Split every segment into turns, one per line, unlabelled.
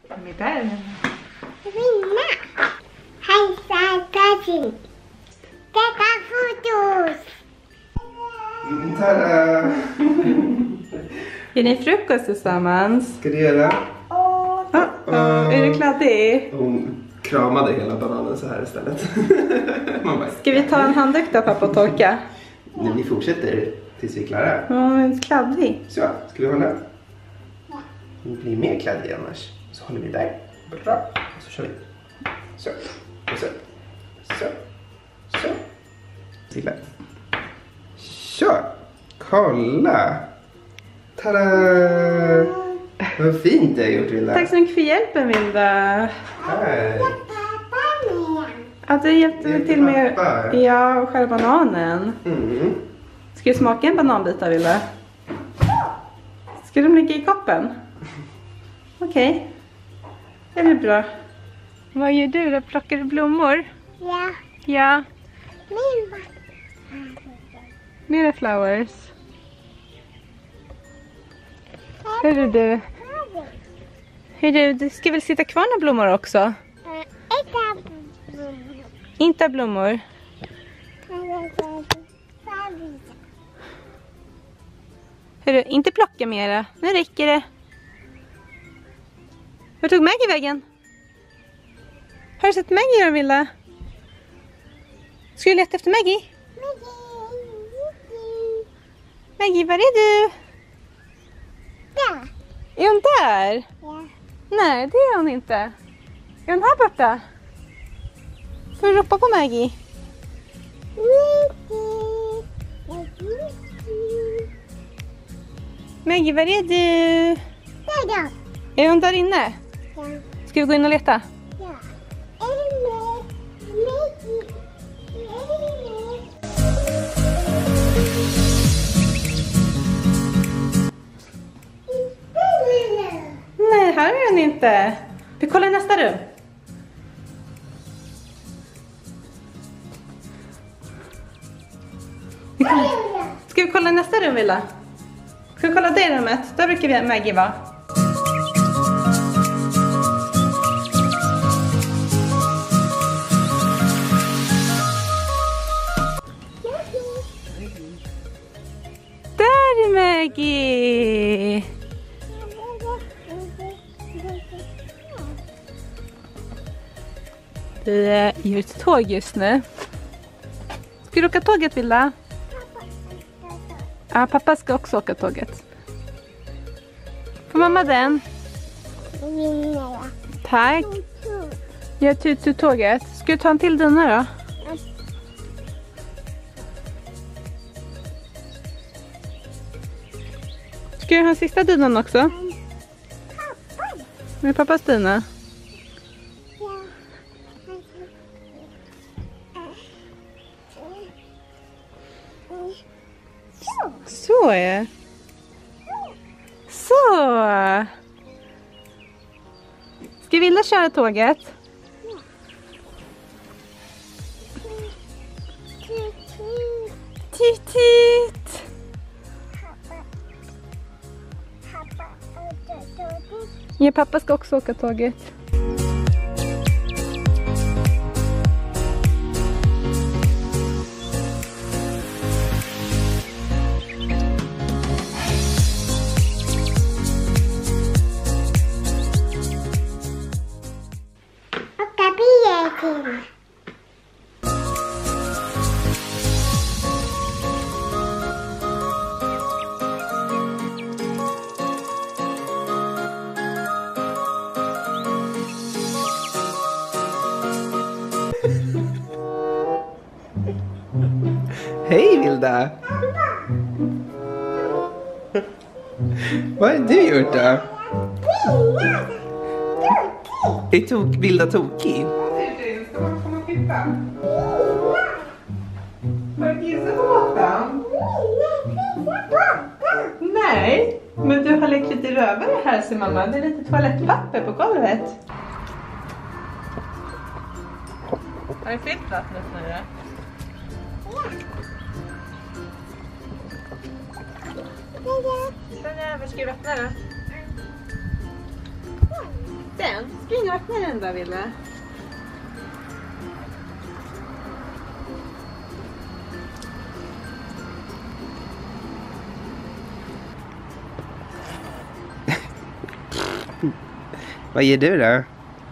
Med där.
Vinna. Hejsa Karin. Detta fotos.
Tada!
Är ni frukost tillsammans?
Ska du göra?
Är du kladdig?
Hon kramade hela bananen så här istället. Man bara,
Ska vi ta en handduk då, pappa, och torka?
nej, vi fortsätter tills vi är klara.
Ja, men kladdig.
Så, ska vi hålla? Det blir mer kladdig annars. Så håller vi där. Bra. Och så kör vi. Så. Och så. Så. Så. Silla. Så. Kolla. Tada! Vad fint det har gjort, Vilda.
Tack så mycket för hjälpen, Vilda.
Här.
Att du hjälpte mig till med och själva bananen.
Mm.
Ska du smaka en bananbit, Vilda? Ska de ligga i koppen? Okej. Det blir bra. Vad gör du då? Plockar du blommor?
Ja.
Ja.
Min.
Mera flowers. Hörru du. Du ska väl sitta kvar några blommor också? Inte blommor. Hörru, inte plocka mera. Nu räcker det. Var tog Maggie vägen? Har du sett Maggie då, Vilda? Ska du leta efter Maggie? Maggie, var är du?
Där.
Är hon där?
Ja.
Nej, det är hon inte. Är hon här borta? Får du ropa på Maggie? Maggie, var är du?
Där då.
Är hon där inne?
Ja.
Ska vi gå in och leta?
Ja.
Nej, här är hon inte. Vi kollar i nästa rum. Ska vi kolla i nästa rum, Vilda? Ska vi kolla det rummet? Där brukar Maggie vara. Där är Maggie. Vi gör ett tåg just nu. Ska du åka tåget, Vilda? Ja, pappa ska också åka tåget. Får mamma den? Tack. Jag tar tåget. Ska du ta en till dina då? Ska du ha en sista dynan också? Med pappas dyna? Så är. Så. Ska Vilda köra tåget? Tit tit. Ja, pappa ska också åka tåget.
Hej, Vilda! Vad har du gjort då? Är Vilda tokig?
Ska man komma och titta? Har du kissat på mattan? Nej, men du har lekt lite rövare här, ser mamma. Det är lite toalettpapper på golvet. Har du fyllt vattnet nu då? Den över, ska du öppna då? den? Spring och öppna den där, Vilda.
Vad ger du då?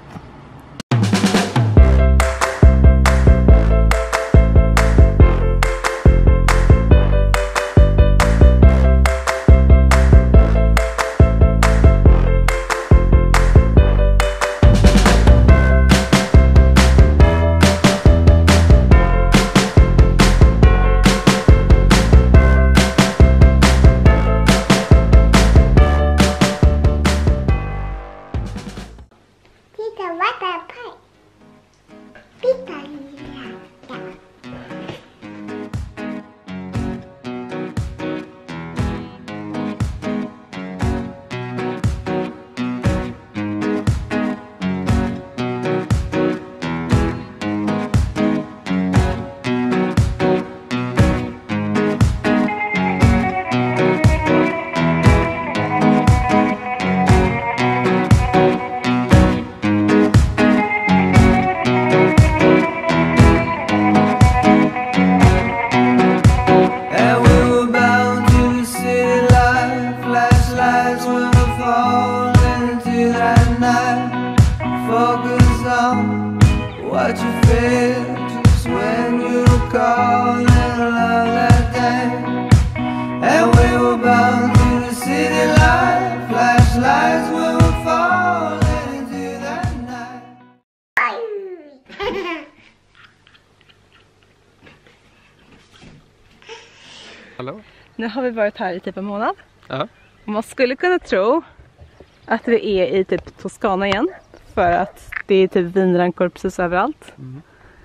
Hallå?
Nu har vi varit här i typ en månad.
Ja.
Och man skulle kunna tro att vi är i typ Toscana igen. För att det är typ vinrankor precis överallt.
Mm.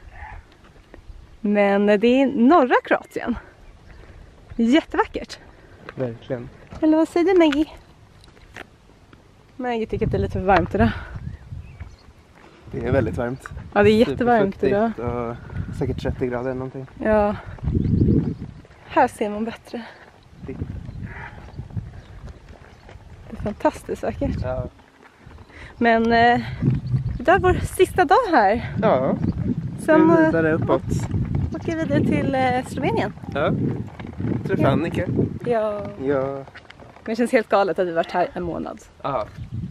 Men det är norra Kroatien. Jättevackert.
Verkligen.
Eller vad säger du, Maggie? Maggie tycker att det är lite för varmt idag.
Det är väldigt varmt.
Ja, det är jättevarmt idag.
Och säkert 30 grader eller någonting.
Ja. Här ser man bättre. Det är fantastiskt vackert.
Ja.
Men det är vår sista dag här.
Ja.
Sen
Vi vidare uppåt.
åker vi vidare till Slovenien.
Ja. Träffa Annika.
Ja.
Ja.
Men det känns helt galet att vi varit här en månad.
Ja.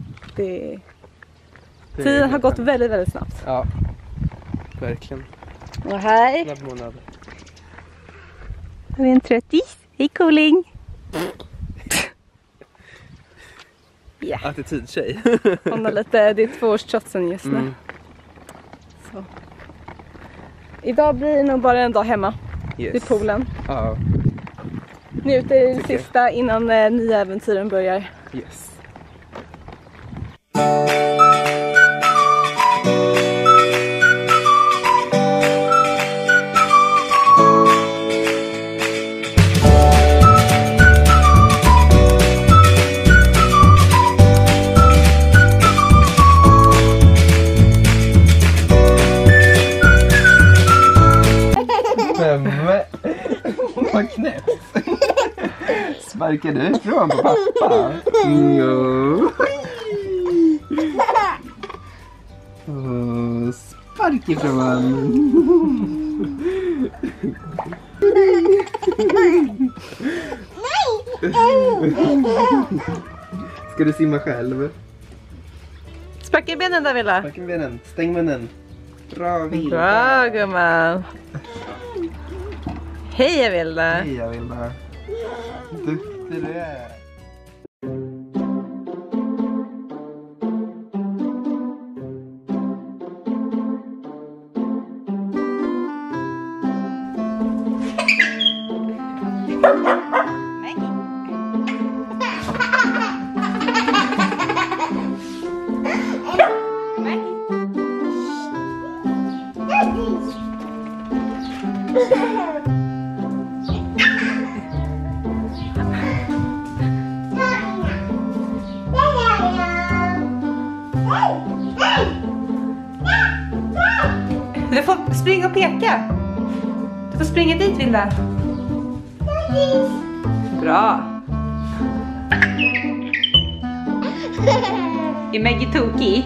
Tiden har gått väldigt, väldigt snabbt.
Ja. Verkligen.
Och här
Snabb månad.
har vi en tröttis. Hej cooling! Ja.
Attitydtjej.
Hon har lite, det är 2-årstrotsen just nu.
Mm.
Så. Idag blir det nog bara en dag hemma.
Yes.
Vid poolen.
Ja.
Njuter det sista innan nya äventyren börjar.
Yes. Vad knäppt. Sparkar du ifrån på pappa? Jo. Spark ifrån. Ska du simma själv?
Sparka i benen där, Vilda.
Sparka med benen. Stäng munnen. Bra, Vilda.
Bra, gumman. Hej, Vilda.
Hej, Vilda. Duktig du är.
Du får springa och peka. Du får springa dit, Vilda. Bra. Är Maggie tokig?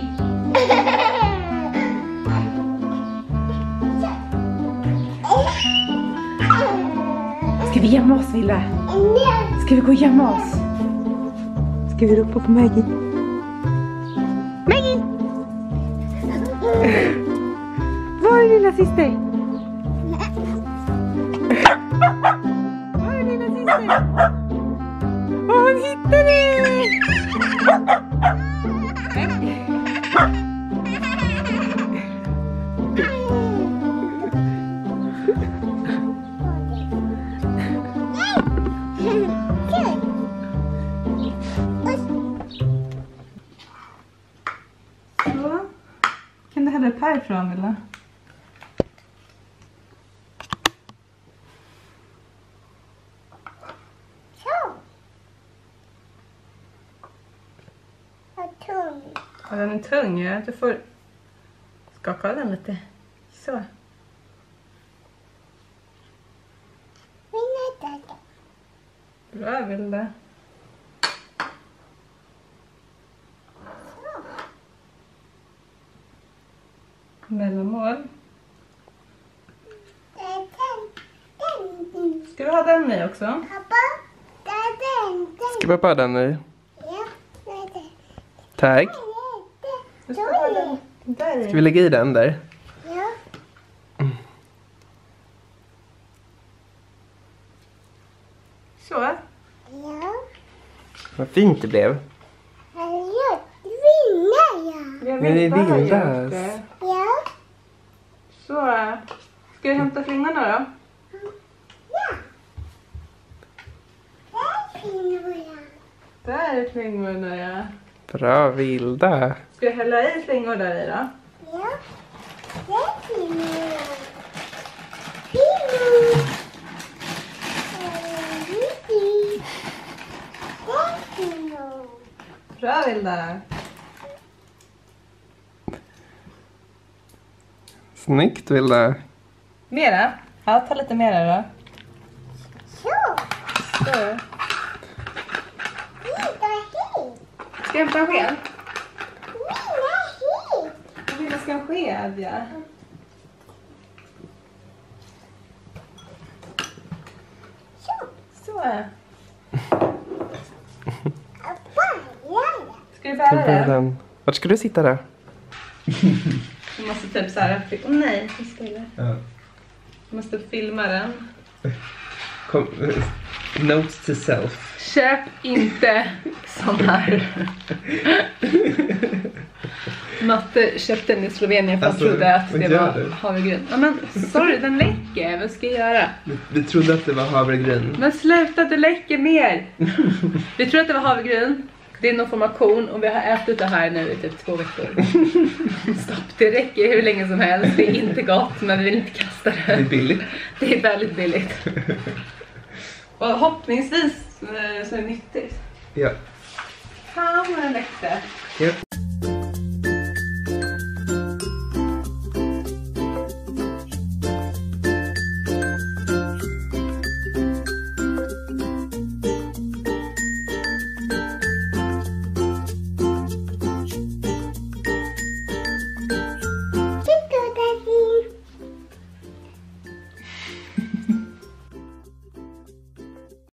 Ska vi gömma oss, Vilda? Ska vi gå och gömma oss? Ska vi ropa på Maggie? Maggie! Var är lilla syster? Var är lilla syster? Hon hittade det! Så. Kan du hälla upp härifrån, Vilda? Ja, den är tung, ja. Du får skaka den lite. Så. Bra, Vilda. Mellanmål. Ska du ha den i också?
Ska vi bara den i? Tack.
Du ska ha den där i.
Ska vi lägga i den där?
Så.
Vad fint det blev.
Jag
Men det är
bara har
Vildas.
gjort det. Så. Ska du hämta flingorna då? Där är flingorna, ja.
Bra, Vilda.
Ska jag hälla i flingor där i då? Bra, Vilda.
Snyggt, Vilda.
Mera? Ja, ta lite mera då. Så. Ska jag hämta en sked? Vilda ska ha en sked, ja. Så. Ska du bära den?
Vart ska du sitta där?
Du måste typ så här. Åh nej, jag ska det.
Ja.
Du måste filma den.
Notes to self.
Köp inte sån här. Matte köpte den i Slovenien för
Alltså,
han trodde att
vad
det
gör
var
du?
havregryn. Ja, men sorry, den läcker. Vad ska jag göra?
Du trodde att det var havregryn.
Men sluta, det läcker mer. Vi tror att det var havregryn. Det är någon form av korn och vi har ätit det här nu i typ 2 veckor. Stopp, det räcker hur länge som helst. Det är inte gott, men vi vill inte kasta det.
Det är billigt.
Det är väldigt billigt. Och hoppningsvis så är det nyttigt.
Ja.
Fan vad den läckte.
Ja.